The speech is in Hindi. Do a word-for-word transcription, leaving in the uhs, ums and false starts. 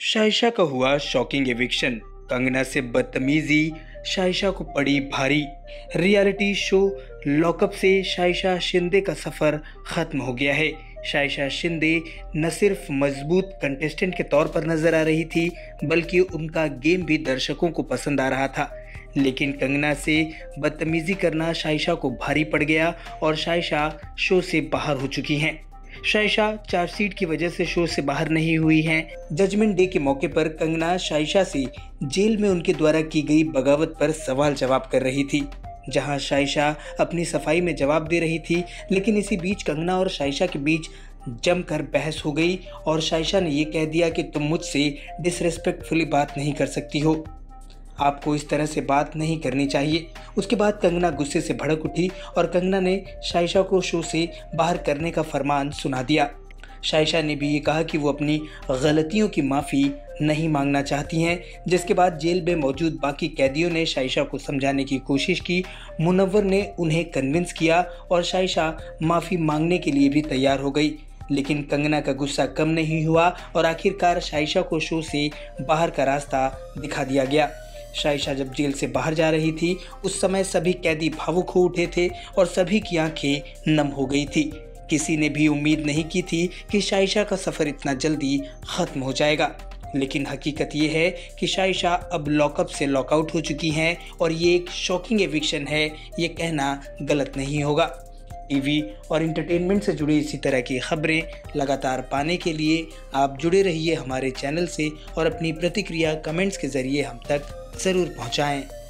शाइशा का हुआ शॉकिंग एविक्शन। कंगना से बदतमीजी, शाइशा को पड़ी भारी। रियलिटी शो लॉकअप से शाइशा शिंदे का सफर खत्म हो गया है। शाइशा शिंदे न सिर्फ मजबूत कंटेस्टेंट के तौर पर नजर आ रही थी, बल्कि उनका गेम भी दर्शकों को पसंद आ रहा था। लेकिन कंगना से बदतमीजी करना शाइशा को भारी पड़ गया और शाइशा शो से बाहर हो चुकी हैं। शाइशा चार्जशीट की वजह से शो से बाहर नहीं हुई हैं। जजमेंट डे के मौके पर कंगना शाइशा से जेल में उनके द्वारा की गई बगावत पर सवाल जवाब कर रही थी, जहां शाइशा अपनी सफाई में जवाब दे रही थी। लेकिन इसी बीच कंगना और शाइशा के बीच जमकर बहस हो गई और शाइशा ने यह कह दिया कि तुम मुझसे डिसरेस्पेक्टफुली बात नहीं कर सकती हो, आपको इस तरह से बात नहीं करनी चाहिए। उसके बाद कंगना गुस्से से भड़क उठी और कंगना ने शाइशा को शो से बाहर करने का फरमान सुना दिया। शाइशा ने भी ये कहा कि वो अपनी गलतियों की माफ़ी नहीं मांगना चाहती हैं, जिसके बाद जेल में मौजूद बाकी कैदियों ने शाइशा को समझाने की कोशिश की। मुनव्वर ने उन्हें कन्विंस किया और शाइशा माफ़ी मांगने के लिए भी तैयार हो गई। लेकिन कंगना का गुस्सा कम नहीं हुआ और आखिरकार शाइशा को शो से बाहर का रास्ता दिखा दिया गया। शाइशा जब जेल से बाहर जा रही थी, उस समय सभी कैदी भावुक हो उठे थे और सभी की आंखें नम हो गई थी। किसी ने भी उम्मीद नहीं की थी कि शाइशा का सफ़र इतना जल्दी ख़त्म हो जाएगा। लेकिन हकीकत ये है कि शाइशा अब लॉकअप से लॉकआउट हो चुकी हैं और ये एक शॉकिंग एविक्शन है, ये कहना गलत नहीं होगा। टीवी और इंटरटेनमेंट से जुड़ी इसी तरह की खबरें लगातार पाने के लिए आप जुड़े रहिए हमारे चैनल से और अपनी प्रतिक्रिया कमेंट्स के ज़रिए हम तक ज़रूर पहुँचाएँ।